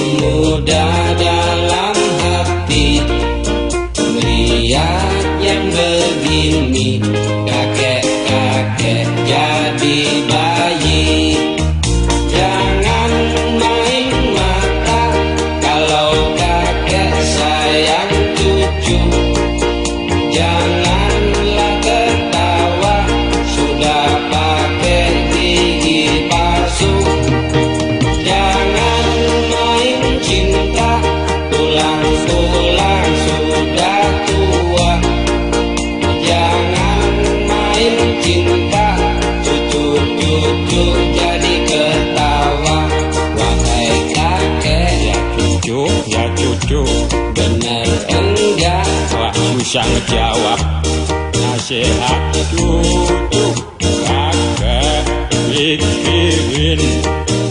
muda dalam hati, melihat yang begini, kakek-kakek jadi bayi. Jangan main mata kalau kakek sayang cucu. Janganlah ketawa sudah pakai gigi palsu. Jangan main cinta tulang-tulang sudah tua. Jangan main cinta cucu-cucu jadi ketawa. Wahai kakek, Ya cucu, benar enggak? wah susah ngejawab. Nasihat cucu kakek pikirin.